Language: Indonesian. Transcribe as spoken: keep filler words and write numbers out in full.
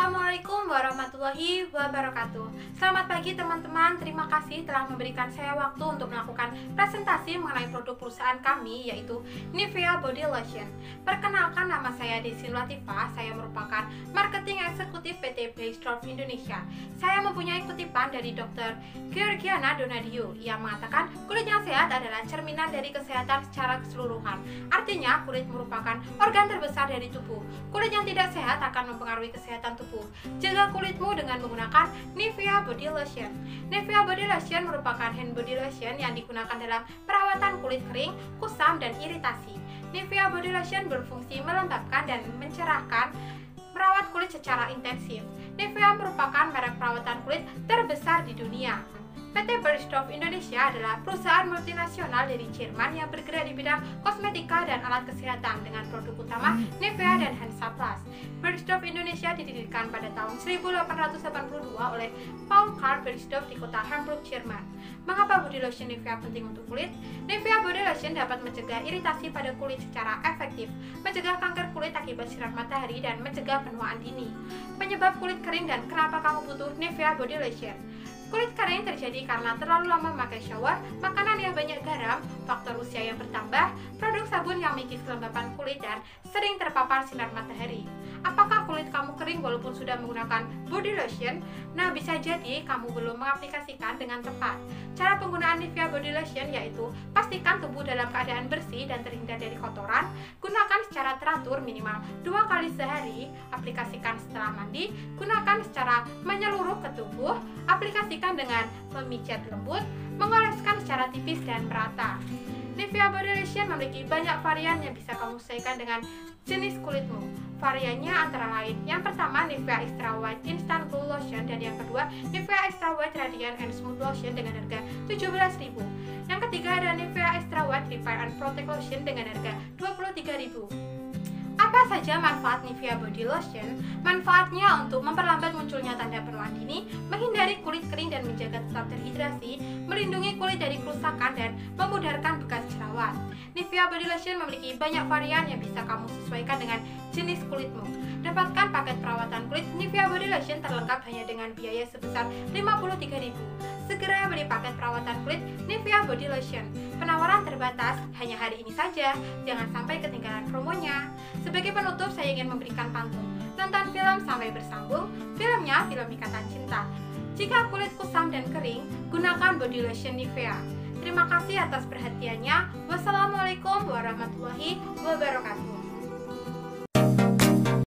Assalamualaikum warahmatullahi wabarakatuh. Selamat pagi teman-teman, terima kasih telah memberikan saya waktu untuk melakukan presentasi mengenai produk perusahaan kami, yaitu Nivea Body Lotion. Perkenalkan, nama saya Desi Latifah, saya merupakan Marketing Eksekutif P T Beiersdorf Indonesia. Saya mempunyai kutipan dari dokter Georgiana Donadio yang mengatakan kulit yang sehat adalah cerminan dari kesehatan secara keseluruhan. Artinya, kulit merupakan organ terbesar dari tubuh. Kulit yang tidak sehat akan mempengaruhi kesehatan tubuh. Jaga kulitmu dengan menggunakan Nivea Body Lotion. Nivea Body Lotion merupakan hand body lotion yang digunakan dalam perawatan kulit kering, kusam, dan iritasi. Nivea Body Lotion berfungsi melembabkan dan mencerahkan merawat kulit secara intensif. Nivea merupakan merek perawatan kulit terbesar di dunia. P T Beiersdorf Indonesia adalah perusahaan multinasional dari Jerman yang bergerak di bidang kosmetika dan alat kesehatan dengan produk utama Nivea dan Hansaplast. Beiersdorf Indonesia didirikan pada tahun seribu delapan ratus delapan puluh dua oleh Paul Karl Beiersdorf di kota Hamburg, Jerman. Mengapa body lotion Nivea penting untuk kulit? Nivea Body Lotion dapat mencegah iritasi pada kulit secara efektif, mencegah kanker kulit akibat sinar matahari, dan mencegah penuaan dini. Penyebab kulit kering dan kenapa kamu butuh Nivea Body Lotion? Kulit kering terjadi karena terlalu lama memakai shower, makanan yang banyak garam, faktor usia yang bertambah, produk sabun yang mengikis kelembapan kulit, dan sering terpapar sinar matahari. Apakah kulit kamu kering walaupun sudah menggunakan body lotion? Nah, bisa jadi kamu belum mengaplikasikan dengan tepat. Cara penggunaan Nivea Body Lotion yaitu pastikan tubuh dalam keadaan bersih dan terhindar dari kotoran. Gunakan secara teratur minimal dua kali sehari. Aplikasikan setelah mandi. Gunakan secara menyeluruh ke tubuh. Aplikasikan dengan memijat lembut. Mengoleskan secara tipis dan merata. Nivea Body Lotion memiliki banyak varian yang bisa kamu sesuaikan dengan jenis kulitmu. Variannya antara lain, yang pertama Nivea Extra White Instant Glow Lotion, dan yang kedua Nivea Extra White Radiant and Smooth Lotion dengan harga tujuh belas ribu rupiah. Yang ketiga ada Nivea Extra White Repair and Protect Lotion dengan harga dua puluh tiga ribu rupiah. Apa saja manfaat Nivea Body Lotion? Manfaatnya untuk memperlambat munculnya tanda penuaan dini, menghindari kulit kering dan menjaga tetap terhidrasi, melindungi kulit dari kerusakan, dan memudarkan bekas jerawat. Nivea Body Lotion memiliki banyak varian yang bisa kamu sesuaikan dengan jenis kulitmu. Dapatkan paket perawatan kulit Nivea Body Lotion terlengkap hanya dengan biaya sebesar lima puluh tiga ribu rupiah. Segera beli paket perawatan kulit Nivea Body Lotion. Penawaran terbatas, hanya hari ini saja. Jangan sampai ketinggalan promonya. Sebagai penutup, saya ingin memberikan pantun. Nonton film sampai bersambung. Filmnya film Ikatan Cinta. Jika kulit kusam dan kering, gunakan body lotion Nivea. Terima kasih atas perhatiannya. Wassalamualaikum warahmatullahi wabarakatuh.